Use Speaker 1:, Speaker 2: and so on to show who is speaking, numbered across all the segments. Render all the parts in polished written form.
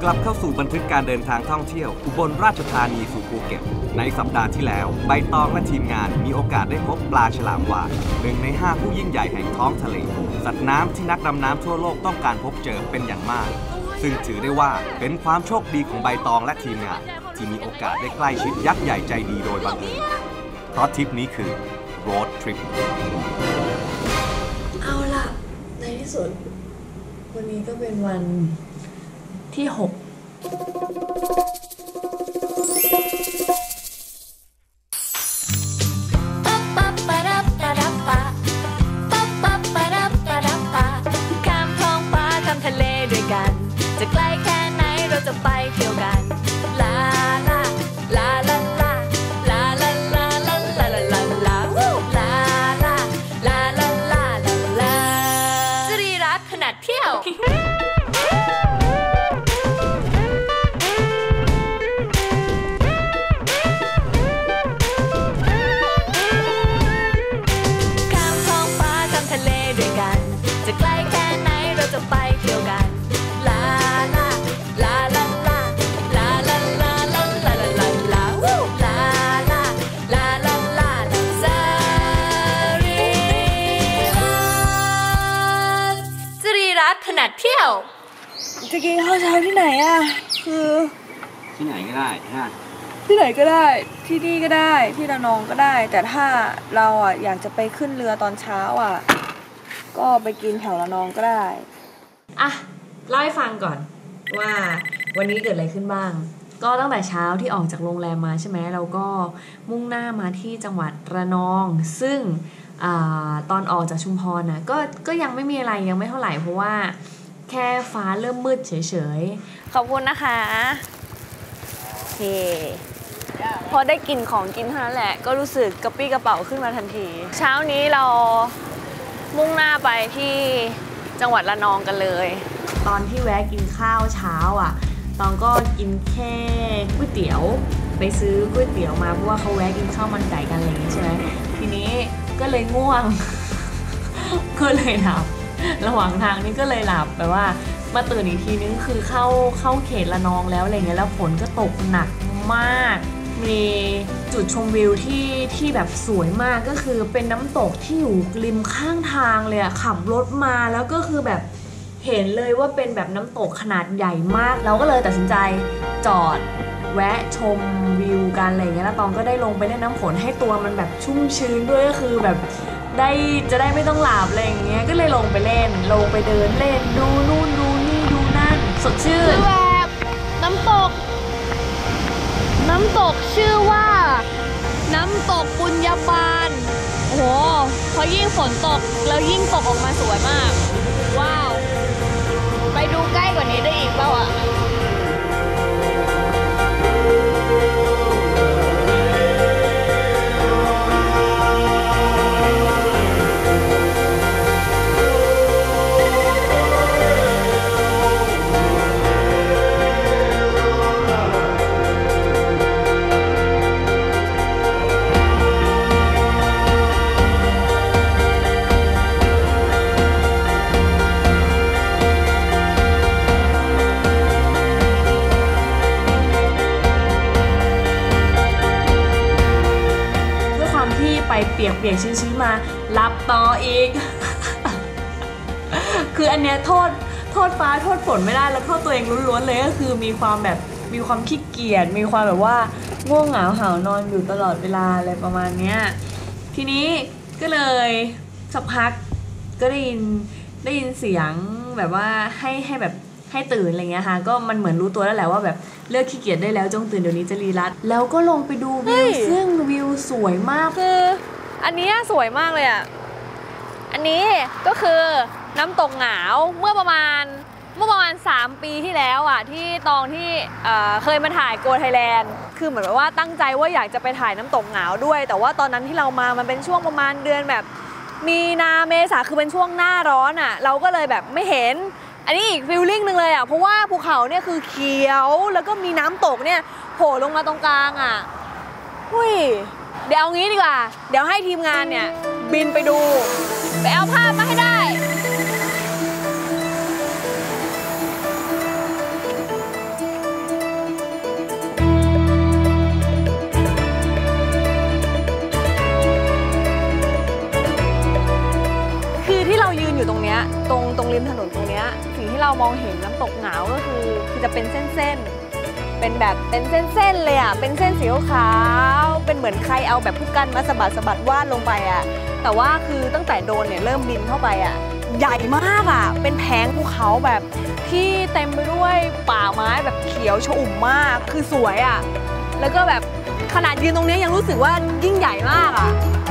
Speaker 1: กลับเข้าสู่บันทึกการเดินทางท่องเที่ยวอุบลราชธานีสู่ภูเก็ตในสัปดาห์ที่แล้วใบตองและทีมงานมีโอกาสได้พบปลาฉลามวาฬ1 ใน 5ผู้ยิ่งใหญ่แห่งท้องทะเลสัตว์น้ำที่นักดำน้ำทั่วโลกต้องการพบเจอเป็นอย่างมากซึ่งถือได้ว่าเป็นความโชคดีของใบตองและทีมงานที่มีโอกาสได้ใกล้ชิดยักษ์ใหญ่ใจดีโดยบังเอิญเพราะทริปนี้คือ road trip
Speaker 2: เอาล่ะในที่สุดวันนี้ก็เป็นวันที่6
Speaker 3: จะใกล้แค่ไหนเราจะไปเที่ยวกันลาลาลาลาลาลาลาลาลาลาลาลาลาวู้ลาลาลาลาลาลาลาสรีรักขนาดเที่ยวข้ามท้องฟ้าข้ามทะเลด้วยกันจะใกล้แค่ไหนเราจะไปเที่ยวกันขนาดเที่ยว
Speaker 2: จะกินข้าวเช้าที่ไหนอ่ะคือ
Speaker 4: ที่ไหนก็ได้
Speaker 2: ที่ไหนก็ได้ที่นี่ก็ได้ที่ระนองก็ได้แต่ถ้าเราอ่ะอยากจะไปขึ้นเรือตอนเช้าอ่ะก็ไปกินแถวระนองก็ได้
Speaker 5: อ่ะเล่าให้ฟังก่อนว่าวันนี้เกิดอะไรขึ้นบ้างก็ตั้งแต่เช้าที่ออกจากโรงแรมมาใช่ไหมเราก็มุ่งหน้ามาที่จังหวัดระนองซึ่งตอนออกจากชุมพรนะก็ยังไม่มีอะไรยังไม่เท่าไหร่เพราะว่าแค่ฟ้าเริ่มมืดเฉยๆ
Speaker 2: ขอบคุณนะคะโอเคพอได้กินของกินเท่านั้นแหละก็รู้สึกกระปี้กระเป๋าขึ้นมาทันทีเช้านี้เรามุ่งหน้าไปที่จังหวัดระนองกันเลย
Speaker 5: ตอนที่แวะกินข้าวเช้าอ่ะตอนก็กินแค่ก๋วยเตี๋ยวไปซื้อก๋วยเตี๋ยวมาเพราะว่าเขาแวะกินข้าวมันไก่กันอะไรอย่างนี้ใช่ไหมทีนี้ก็เลยง่วง ก็เลยหลับระหว่างทางนี้ก็เลยหลับแบบว่ามาตื่นอีกทีนึงคือเข้าเขตระนองแล้วอะไรเงี้ยแล้วฝนก็ตกหนักมากมีจุดชมวิวที่แบบสวยมากก็คือเป็นน้ำตกที่อยู่ริมข้างทางเลยอะขับรถมาแล้วก็คือแบบเห็นเลยว่าเป็นแบบน้ำตกขนาดใหญ่มากเราก็เลยตัดสินใจจอดแวะชมวิวกันอะไรเงี้ยแล้วตองก็ได้ลงไปเล่นน้ำฝนให้ตัวมันแบบชุ่มชื้นด้วยก็คือแบบจะได้ไม่ต้องหลับอะไรอย่างเงี้ยก็เลยลงไปเล่นลงไปเดินเล่นดูนู่นดูนี่ดูนั่นสดชื่น
Speaker 2: แบบน้ำตกชื่อว่าน้ำตกปุญญาปานโอ้โหพอยิ่งฝนตกแล้วยิ่งตกออกมาสวยมากว้าวไปดูใกล้กว่านี้ได้อีกเปล่าอ่ะ
Speaker 5: เปียกชื้นๆมารับต่ออีก คืออันเนี้ยโทษฟ้าโทษฝนไม่ได้แล้วโทษตัวเองล้วนๆเลยก็คือมีความขี้เกียจมีความแบบว่าง่วงเหงาหาวนอนอยู่ตลอดเวลาอะไรประมาณเนี้ยทีนี้ก็เลยสักพักก็ได้ยินเสียงแบบว่าให้แบบให้ตื่นอะไรเงี้ยค่ะก็มันเหมือนรู้ตัวแล้วแหละว่าแบบเลิกขี้เกียจได้แล้วจงตื่นเดี๋ยวนี้จะรีรัดแล้วก็ลงไปดูวิวซึ่งวิวสวยมาก
Speaker 2: คืออันนี้สวยมากเลยอ่ะอันนี้ก็คือน้ำตกหงาวเมื่อประมาณ3 ปีที่แล้วอ่ะที่ตองที่เคยมาถ่ายโกไทยแลนด์คือเหมือนว่าตั้งใจว่าอยากจะไปถ่ายน้ำตกหงาวด้วยแต่ว่าตอนนั้นที่เรามามันเป็นช่วงประมาณเดือนแบบมีนาเมษาคือเป็นช่วงหน้าร้อนอ่ะเราก็เลยแบบไม่เห็นอันนี้อีกฟีลลิ่งนึงเลยอ่ะเพราะว่าภูเขาเนี่ยคือเขียวแล้วก็มีน้ำตกเนี่ยโผล่ลงมาตรงกลางอ่ะหุ้ยเดี๋ยวเอางี้ดีกว่าเดี๋ยวให้ทีมงานเนี่ยบินไปดูไปเอาภาพมาให้ได้
Speaker 3: ท
Speaker 2: ตรงริมถนนตรงเนี้ยสิ่งที่เรามองเห็นน้ำตกเหงาก็คือจะเป็นเส้นๆเป็นแบบเป็นเส้นๆเลยอ่ะเป็นเส้นสีขาวเป็นเหมือนใครเอาแบบผู้กันมาสะบัดวาดลงไปอ่ะแต่ว่าคือตั้งแต่โดนเนี่ยเริ่มบินเข้าไปอ่ะใหญ่มากอ่ะเป็นแผงภูเขาแบบที่เต็มไปด้วยป่าไม้แบบเขียวชอุ่มมากคือสวยอ่ะแล้วก็แบบขนาดยืนตรงนี้ยังรู้สึกว่ายิ่งใหญ่มากอ่ะ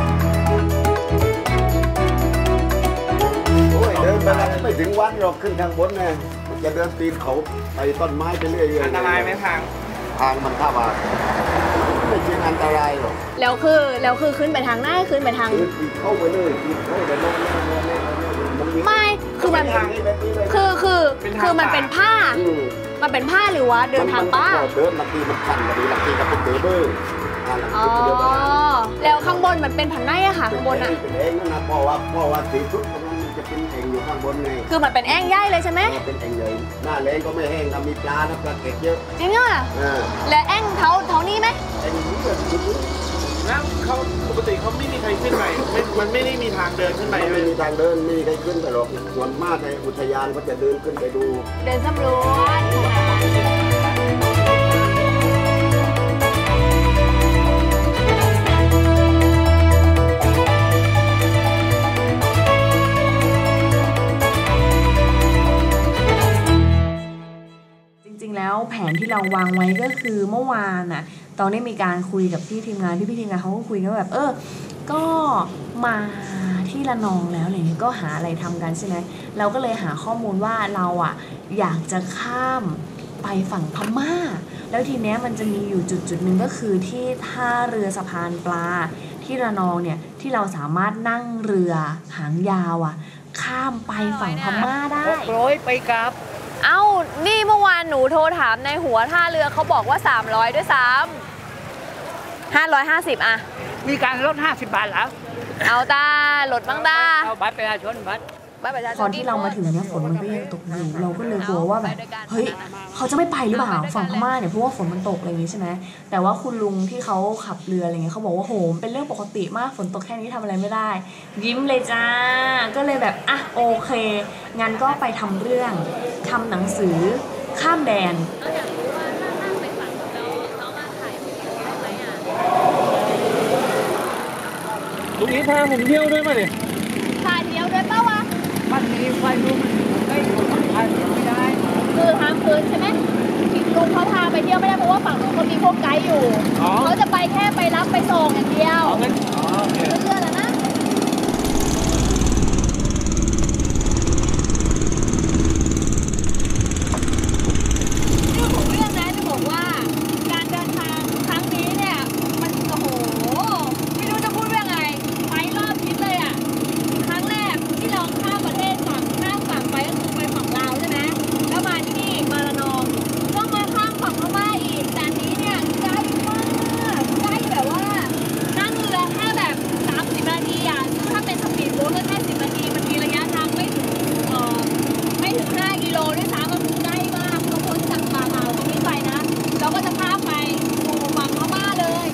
Speaker 4: เดินไปแล้วไม่ถึงวันหรอกขึ้นทางบนไงจะเดินปีนเขาไปต้นไม้ไปเรื่อยๆ
Speaker 1: อันตรายไหมทาง
Speaker 4: ทางมันถ้าว่าไม่จริงอันตรายหรอก
Speaker 2: แล้วคือขึ้นไปทางหน้าขึ้นไปทาง
Speaker 4: ปีนเข้าไปเลยปีนเข้าไปโน่นมันมี
Speaker 2: ไม่คือมันคือมันเป็นผ้ามันเป็นผ้าหรือว่าเดินทางป้า
Speaker 4: เดินบางทีมันสั่นบางทีก็เป็นเบอร์
Speaker 2: อ๋อแล้วข้างบนมันเป็นผันไนอะค่ะข้างบนอะ
Speaker 4: เป็นเองนะเพราะว่าสีชุดของมันจะเป็นเองอยู่ข้างบนไง
Speaker 2: คือมันเป็นแอ่งใหญ่เลยใช่ไหม
Speaker 4: เป็นเองเลยหน้าแรงก็ไม่แห้งนะมีปลานะปลาเก็ดเยอะ
Speaker 2: จริงอะและแอ่งเท่านี้ไหม
Speaker 4: เองนี้แบบนี้
Speaker 6: แล้วเขาปกติเขาไม่มีใครขึ้นไปมันไม่ได้มีทางเดินขึ้นไป
Speaker 4: ไม่มีทางเดินไม่มีใครขึ้นไปหรอกส่วนมากในอุทยานก็จะเดินขึ้นไปดู
Speaker 2: เดินสำรวจ
Speaker 5: จริงๆแล้วแผนที่เราวางไว้ก็คือเมื่อวานน่ะตอนได้มีการคุยกับพี่ทีมงานพี่ทีมงานเขาก็คุยกันแบบก็มาที่ระนองแล้วอะไรเงี้ยก็หาอะไรทำกันใช่ไหมเราก็เลยหาข้อมูลว่าเราอ่ะอยากจะข้ามไปฝั่งพม่าแล้วทีเนี้ยมันจะมีอยู่จุดหนึ่งก็คือที่ท่าเรือสะพานปลาที่ระนองเนี่ยที่เราสามารถนั่งเรือหางยาวอ่ะข้ามไปฝั่งพม่าได้
Speaker 6: 600ไปกลับ
Speaker 2: เอ้านี่เมื่อวานหนูโทรถามในหัวท่าเรือเขาบอกว่า300ด้วยซ้ำ550อะ
Speaker 6: มีการลด50 บาทแล้ว
Speaker 2: เอาตาลดบ้างตา
Speaker 6: เอาบัตรประชาชนบัตร
Speaker 5: ตอนที่เรามาถึงเนี่ยฝนมันก็ยังตกอยู่เราก็เลยกลัวว่าแบบเฮ้ยเขาจะไม่ไปหรือเปล่าฝั่งพม่าเนี่ยเพราะว่าฝนมันตกอะไรอย่างงี้ใช่ไหมแต่ว่าคุณลุงที่เขาขับเรืออะไรเงี้ยเขาบอกว่าโหเป็นเรื่องปกติมากฝนตกแค่นี้ทำอะไรไม่ได้ยิ้มเลยจ้าก็เลยแบบอ่ะโอเคงั้นก็ไปทำเรื่องทำหนังสือข้ามแดน
Speaker 6: ตรงนี้พาผมเที่ยวด้วยมาดิ
Speaker 2: ถ่ายเดียวด้วยเปล่าวะ
Speaker 6: มันมีไฟดูมันได้ถ่ายไม่ได้
Speaker 2: คือห้ามคืนใช่ไหมลุงเขาพาไปเที่ยวไม่ได้เพราะว่าฝั่งนู้นเขามีพวกไกด์อยู่เขาจะไปแค่ไปรับไปส่งอย่างเดียวเชื่อแล้วนะเรื่องของเรื่องนะจะบอกว่าการเดินทางครั้งนี้เนี่ยมันโอ้โหไม่รู้จะพูดว่าไงไปรอบทิศเลยอ่ะครั้งแรกที่เราข้ามประเทศฝั่งไปก็คือไปฝั่งลาวใช่ไหมแล้วมาที่นี่มาระนองต้องมาข้ามฝั่งพม่าอีกแต่อันนี้เนี่ยใกล้มากใกล้แบบว่านั่งเรือแค่แบบ30 นาทีอ่ะซึ่งถ้าเป็นสปีดโบ๊ทก็แค่10 นาทีมันมีระยะทางไม่ถึง5 กิโลด้วยซ้ำมันใกล้มากเราพ้นจากป่าอ่าวตรงนี้ไปนะเราก็จะข้ามไปสู่ฝั่งพม่าเลย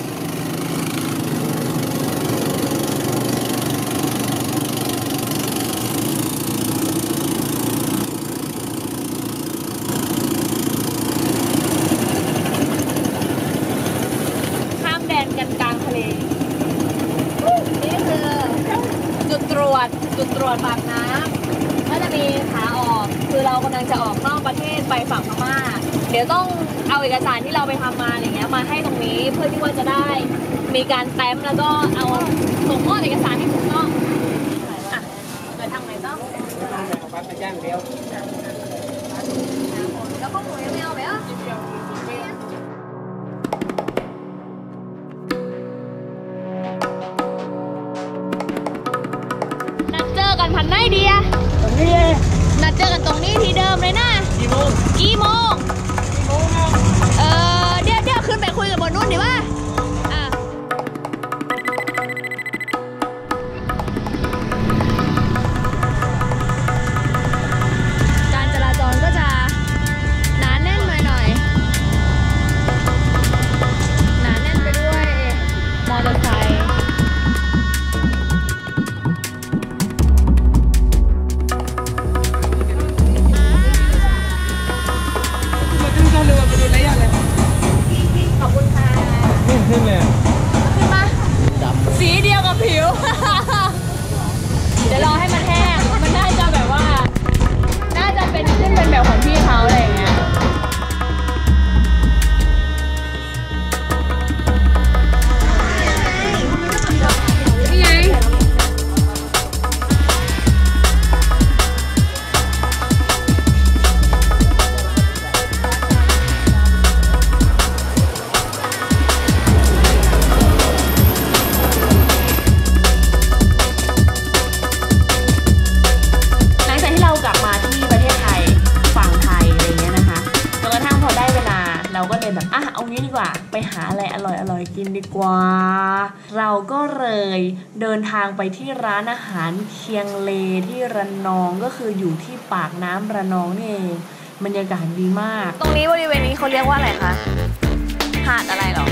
Speaker 2: ข้ามแดนกันกลางทะเลนี่คือจุดตรวจปากน้ำก็จะมีขาออกคือเรากำลังจะออกนอกประเทศไปฝั่งพม่าเดี๋ยวต้องเอาเอกสารที่เราไปทำมาอย่างเงี้ยมาให้ตรงนี้เพื่อที่ว่าจะได้มีการแต้มแล้วก็เอาส่งมอบเอกสารให้ถูกต้องอ่ะเดินทางไหนต้อง
Speaker 6: บัตรไปย่างเดียว
Speaker 2: แล้วก็หมูยังไม่เอาไปอ่ะนัดเจอกันพันไหนดีอะ
Speaker 6: ตรงนี้
Speaker 2: นัดเจอกันตรงนี้ที่เดิมเลยนะ
Speaker 6: กี่โมง
Speaker 2: กี่โมงเดี๋ยวขึ้นไปคุยกับบนนู้นดีว่าการจราจรก็จะหนาแน่นหน่อยหนาแน่นไปด้วยมอเตอร์ไซค์
Speaker 5: ไปหาอะไรอร่อยๆกินดีกว่าเราก็เลยเดินทางไปที่ร้านอาหารเคียงเลที่ระนองก็คืออยู่ที่ปากน้ำระนองนี่เองบรรยากาศดีมาก
Speaker 2: ตรงนี้บริเวณนี้เขาเรียกว่าอะไรคะหาดอะไรหรอ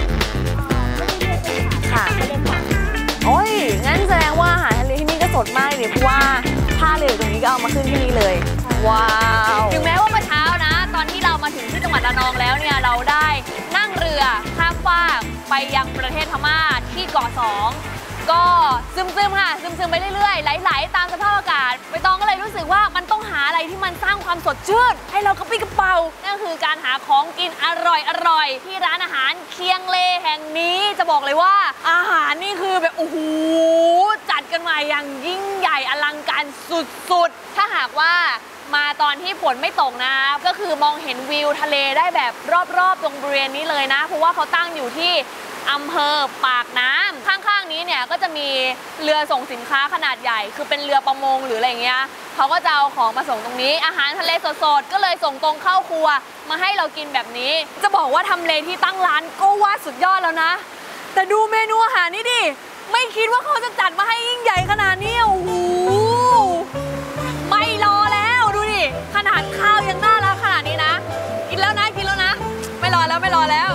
Speaker 2: ค่ะโอ้ยงั้นแสดงว่าอาหารทะเลที่นี่ก็สดมากเลยเพราะว่าผ้าเรือตรงนี้ก็เอามาขึ้นที่นี่เลยว้าวถึงแม้ว่าเมื่อเช้านะตอนที่เรามาถึงที่จังหวัดระนองแล้วเนี่ยเราได้นั่งเรือข้ามฟากไปยังประเทศพม่าที่เกาะ2ก็ซึมๆค่ะซึมๆไปเรื่อยๆไหลๆตามสภาพอากาศใบตองก็เลยรู้สึกว่ามันต้องหาอะไรที่มันสร้างความสดชื่นให้เรากระปรี้กระเป๋านั่นคือการหาของกินอร่อยที่ร้านอาหารเคียงเลแห่งนี้จะบอกเลยว่าอาหารนี่คือแบบโอ้โหจัดกันมาอย่างยิ่งใหญ่อลังการสุดๆถ้าหากว่ามาตอนที่ฝนไม่ตกนะก็คือมองเห็นวิวทะเลได้แบบรอบๆตรงบริเวณนี้เลยนะเพราะว่าเขาตั้งอยู่ที่อำเภอปากน้ำข้างๆนี้เนี่ยก็จะมีเรือส่งสินค้าขนาดใหญ่คือเป็นเรือประมงหรืออะไรเงี้ยเขาก็จะเอาของมาส่งตรงนี้อาหารทะเลสดๆก็เลยส่งตรงเข้าครัวมาให้เรากินแบบนี้จะบอกว่าทำเลที่ตั้งร้านก็ว่าสุดยอดแล้วนะแต่ดูเมนูอาหารนี่ดิไม่คิดว่าเขาจะจัดมาให้ยิ่งใหญ่ขนาดนี้โอ้โหไม่รอแล้วดูดิขนาดข้าวยังน่ารักขนาดนี้นะกินแล้วนะไม่รอแล้ว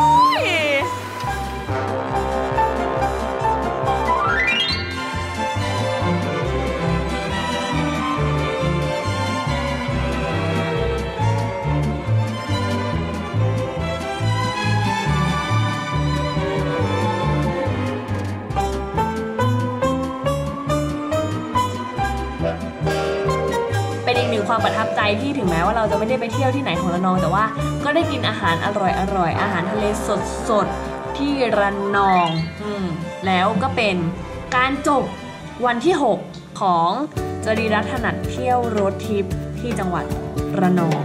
Speaker 5: เป็นอีกหนึ่งความประทับใจที่ถึงแม้ว่าเราจะไม่ได้ไปเที่ยวที่ไหนของระนองแต่ว่าก็ได้กินอาหารอร่อยอาหารทะเลสดที่ระนองแล้วก็เป็นการจบวันที่6ของจรีรัตน์ถนัดเที่ยวโรดทริปที่จังหวัดระนอง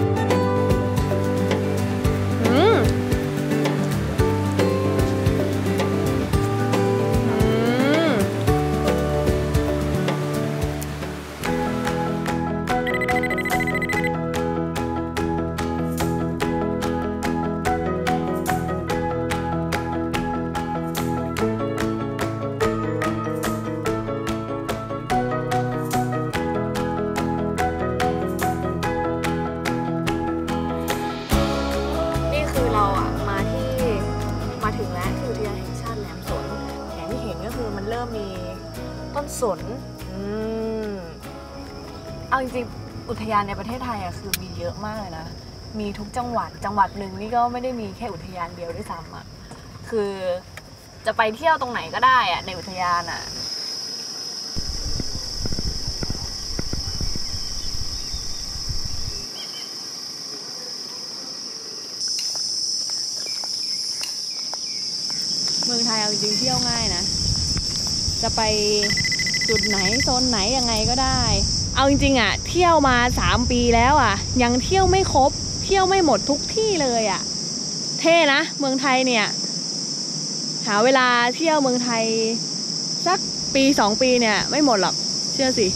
Speaker 5: ต้นสนเอาจริงๆอุทยานในประเทศไทยคือมีเยอะมากเลยนะมีทุกจังหวัดหนึ่งนี่ก็ไม่ได้มีแค่อุทยานเดียวด้วยซ้ำคือจะไปเที่ยวตรงไหนก็ได้ในอุทยานเมืองไทยเอาจริงๆเที่ยวง่ายนะจะไปจุดไหนโซนไหนยังไงก็ได้เอาจริงๆเที่ยวมา3 ปีแล้วยังเที่ยวไม่ครบเที่ยวไม่หมดทุกที่เลยเท่นะเมืองไทยเนี่ยหาเวลาเที่ยวเมืองไทยสักปี2 ปีเนี่ยไม่หมดหรอกเชื่อสิ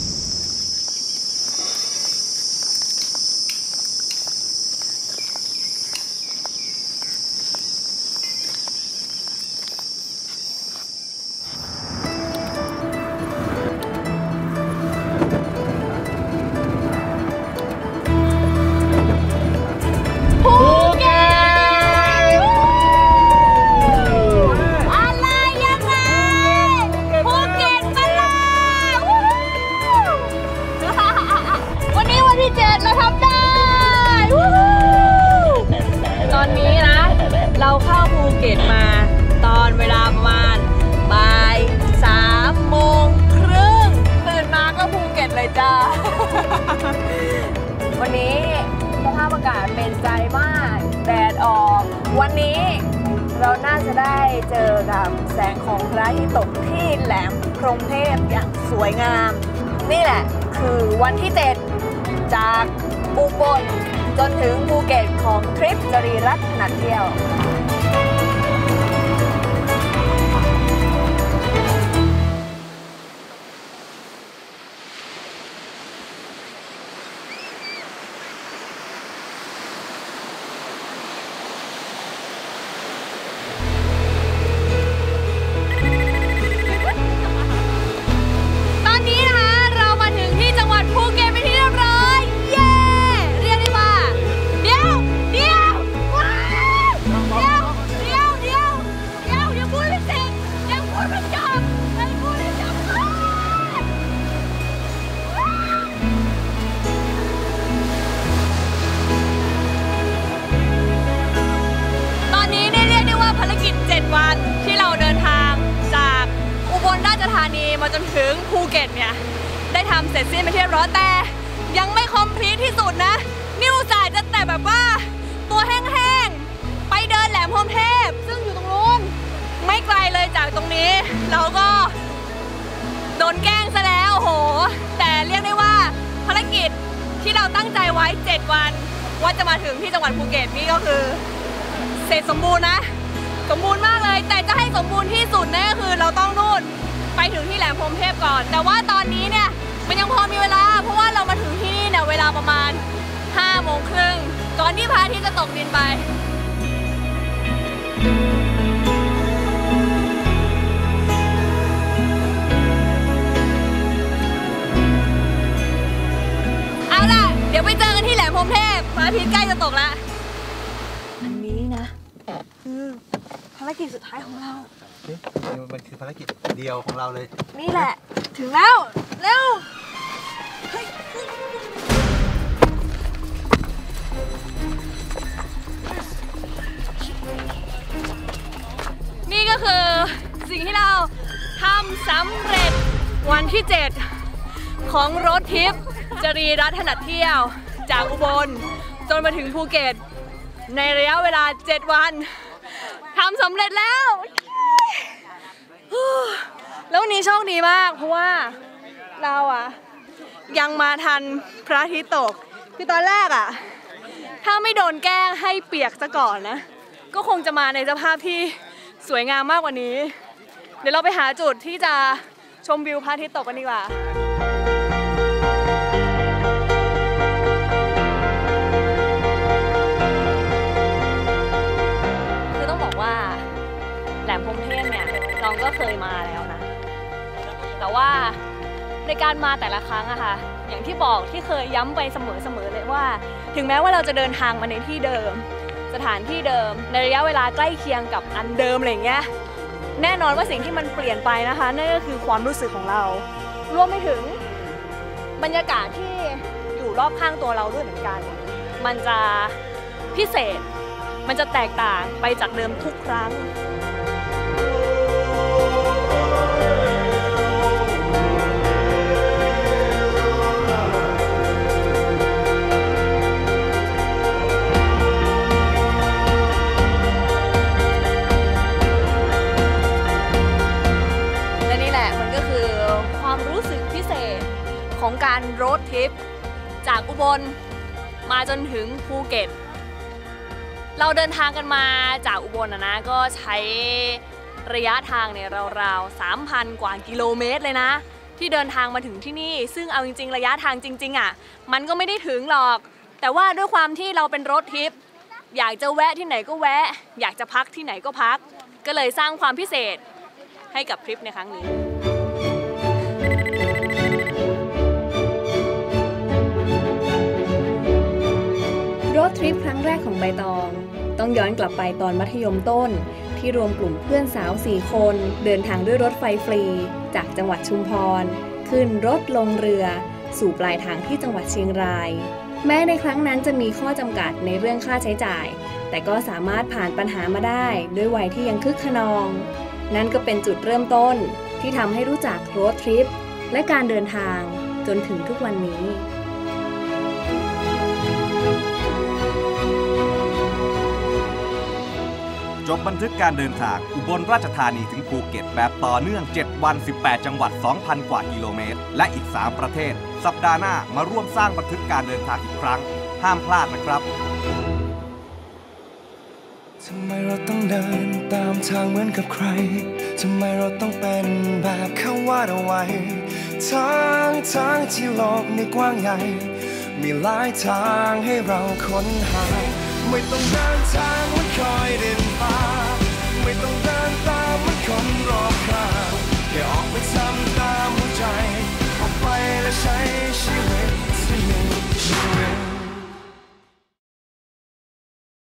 Speaker 5: เราเข้าภูเก็ตมาตอนเวลาประมาณบ่าย3 โมงครึ่งตื่นมาก็ภูเก็ตเลยจ้า วันนี้สภาพอากาศเป็นใจมากแดดออกวันนี้เราน่าจะได้เจอกับแสงของพระอาทิตย์ตกที่แหลมพรหมเทพอย่างสวยงามนี่แหละคือวันที่7จากอุบลจนถึงภูเก็ตของทริปจรีรัตน์ถนัดเที่ยว
Speaker 2: จนถึงภูเก็ตเนี่ยได้ทำเสร็จสิ้นไปเรียบร้อยแต่ยังไม่คอมพลีทที่สุดนะนิวสายจะแต่แบบว่าตัวแห้งๆไปเดินแหลมพรหมเทพซึ่งอยู่ตรงนู้นไม่ไกลเลยจากตรงนี้เราก็โดนแกล้งซะแล้วโหแต่เรียกได้ว่าภารกิจที่เราตั้งใจไว้7 วันว่าจะมาถึงที่จังหวัดภูเก็ตนี่ก็คือเสร็จสมบูรณ์นะสมบูรณ์มากเลยแต่จะให้สมบูรณ์ที่สุดนั่นก็คือเราต้องนู่นไปถึงที่แหลมพรหมเทพก่อนแต่ว่าตอนนี้เนี่ยมันยังพอมีเวลาเพราะว่าเรามาถึงที่นี่เนี่ยเวลาประมาณ5 โมงครึ่งก่อนที่พระอาทิตย์จะตกดินไปเอาล่ะเดี๋ยวไปเจอกันที่แหลมพรหมเทพพระอาทิตย์ใกล้จะตกแล้วอันนี้นะคือภารกิจสุดท้ายของเรา
Speaker 7: มันคือภารกิจเดียวของเราเลย
Speaker 2: นี่แหละถึงแล้วเร็วนี่ก็คือสิ่งที่เราทำสำเร็จวันที่7ของรถทริปจรีรัตน์ถนัดเที่ยวจากอุบลจนมาถึงภูเก็ตในระยะเวลา7 วันทำสำเร็จแล้วแล้ววันนี้โชคดีมากเพราะว่าเรายังมาทันพระอาทิตย์ตกคือตอนแรกถ้าไม่โดนแกล้งให้เปียกซะก่อนนะก็คงจะมาในสภาพที่สวยงามมากกว่านี้เดี๋ยวเราไปหาจุดที่จะชมวิวพระอาทิตย์ตกกันดีกว่าคือต้องบอกว่าแหลมพรหมเทพเนี่ยน้องก็เคยมาแล้วนะแต่ว่าในการมาแต่ละครั้งอะค่ะอย่างที่บอกที่เคยย้ำไปเสมอเลยว่าถึงแม้ว่าเราจะเดินทางมาในที่เดิมสถานที่เดิมในระยะเวลาใกล้เคียงกับอันเดิมอะไรเงี้ยแน่นอนว่าสิ่งที่มันเปลี่ยนไปนะคะนั่นก็คือความรู้สึกของเรารวมไปถึงบรรยากาศที่อยู่รอบข้างตัวเราด้วยเหมือนกันมันจะพิเศษมันจะแตกต่างไปจากเดิมทุกครั้งของการโรดทริปจากอุบลมาจนถึงภูเก็ตเราเดินทางกันมาจากอุบลนะก็ใช้ระยะทางเนี่ยราวๆ 3,000 กว่ากิโลเมตรเลยนะที่เดินทางมาถึงที่นี่ซึ่งเอาจริงๆระยะทางจริงๆมันก็ไม่ได้ถึงหรอกแต่ว่าด้วยความที่เราเป็นโรดทริปอยากจะแวะที่ไหนก็แวะอยากจะพักที่ไหนก็พักก็เลยสร้างความพิเศษให้กับทริปในครั้งนี้รถทริปครั้งแรกของใบตองต้องย้อนกลับไปตอนมัธยมต้นที่รวมกลุ่มเพื่อนสาว4 คนเดินทางด้วยรถไฟฟรีจากจังหวัดชุมพรขึ้นรถลงเรือสู่ปลายทางที่จังหวัดเชียงรายแม้ในครั้งนั้นจะมีข้อจำกัดในเรื่องค่าใช้จ่ายแต่ก็สามารถผ่านปัญหามาได้ด้วยวัยที่ยังคึกคะนองนั่นก็เป็นจุดเริ่มต้นที่ทำให้รู้จักรถทริปและการเดินทางจนถึงทุกวันนี้
Speaker 1: จบบันทึกการเดินทางอุบลราชธานีถึงภูเก็ตแบบต่อเนื่อง7 วัน 18 จังหวัด 2,000 กว่ากิโลเมตรและอีก3 ประเทศสัปดาห์หน้ามาร่วมสร้างบันทึกการเดินทางอีกครั้งห้ามพลาดนะครับ
Speaker 8: ทำไมเราต้องเดินตามทางเหมือนกับใครทำไมเราต้องเป็นแบบเขาวาดเอาไว้ทั้งที่โลกนี้กว้างใหญ่มีหลายทางให้เราค้นหาไม่ต้องเดินทาง